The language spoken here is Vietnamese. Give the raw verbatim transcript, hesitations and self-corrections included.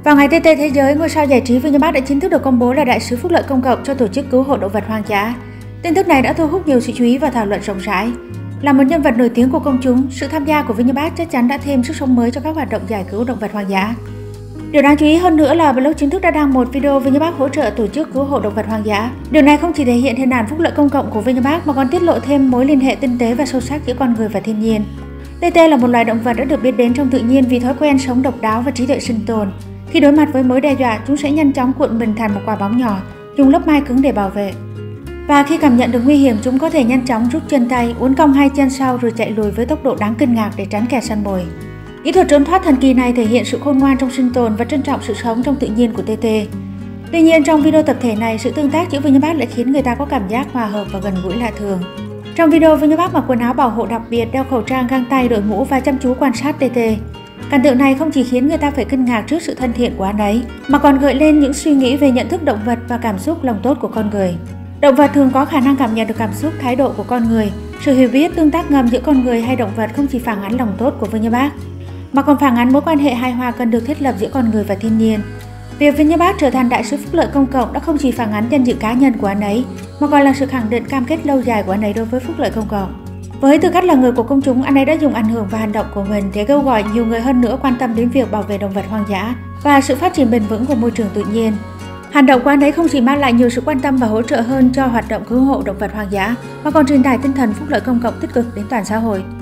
Vào ngày tê tê Thế giới, ngôi sao giải trí Vinnymax đã chính thức được công bố là đại sứ phúc lợi công cộng cho tổ chức cứu hộ động vật hoang dã. Tin tức này đã thu hút nhiều sự chú ý và thảo luận rộng rãi. Là một nhân vật nổi tiếng của công chúng, sự tham gia của Vinnymax chắc chắn đã thêm sức sống mới cho các hoạt động giải cứu động vật hoang dã. Điều đáng chú ý hơn nữa là blog chính thức đã đăng một video Vinnymax hỗ trợ tổ chức cứu hộ động vật hoang dã. Điều này không chỉ thể hiện hình ảnh phúc lợi công cộng của Vinnymax mà còn tiết lộ thêm mối liên hệ tinh tế và sâu sắc giữa con người và thiên nhiên. tê tê là một loài động vật đã được biết đến trong tự nhiên vì thói quen sống độc đáo và trí tuệ sinh tồn. Khi đối mặt với mối đe dọa, chúng sẽ nhanh chóng cuộn mình thành một quả bóng nhỏ, dùng lớp mai cứng để bảo vệ. Và khi cảm nhận được nguy hiểm, chúng có thể nhanh chóng rút chân tay, uốn cong hai chân sau rồi chạy lùi với tốc độ đáng kinh ngạc để tránh kẻ săn mồi. Kỹ thuật trốn thoát thần kỳ này thể hiện sự khôn ngoan trong sinh tồn và trân trọng sự sống trong tự nhiên của tê tê. Tuy nhiên, trong video tập thể này, sự tương tác giữa Vinnymax lại khiến người ta có cảm giác hòa hợp và gần gũi lạ thường. Trong video, Vinnymax mặc quần áo bảo hộ đặc biệt, đeo khẩu trang, găng tay, đội mũ và chăm chú quan sát tê tê. Cảnh tượng này không chỉ khiến người ta phải kinh ngạc trước sự thân thiện của anh ấy, mà còn gợi lên những suy nghĩ về nhận thức động vật và cảm xúc lòng tốt của con người. Động vật thường có khả năng cảm nhận được cảm xúc, thái độ của con người. Sự hiểu biết, tương tác ngầm giữa con người hay động vật không chỉ phản ánh lòng tốt của Vinnymax, mà còn phản ánh mối quan hệ hài hòa cần được thiết lập giữa con người và thiên nhiên. Việc Vinnymax trở thành đại sứ phúc lợi công cộng đã không chỉ phản ánh danh dự cá nhân của anh ấy, mà còn là sự khẳng định cam kết lâu dài của anh ấy đối với phúc lợi công cộng. Với tư cách là người của công chúng, anh ấy đã dùng ảnh hưởng và hành động của mình để kêu gọi nhiều người hơn nữa quan tâm đến việc bảo vệ động vật hoang dã và sự phát triển bền vững của môi trường tự nhiên. Hành động của anh ấy không chỉ mang lại nhiều sự quan tâm và hỗ trợ hơn cho hoạt động cứu hộ động vật hoang dã, mà còn truyền tải tinh thần phúc lợi công cộng tích cực đến toàn xã hội.